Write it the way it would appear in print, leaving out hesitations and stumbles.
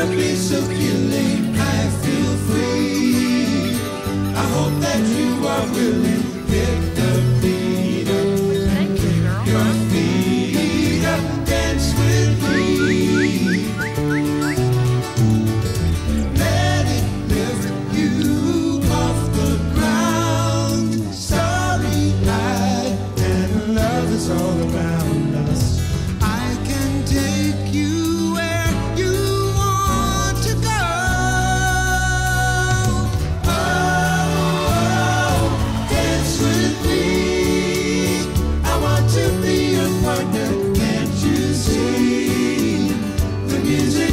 beat so killing, I feel free. I hope that you are willing to pick the beat up. Thank you, girl. Your feet up, dance with me. Let it lift you off the ground. Starry-eyed and love is all around us. I can take you where you want to go. Oh, dance with me. I want to be your partner. Can't you see the music?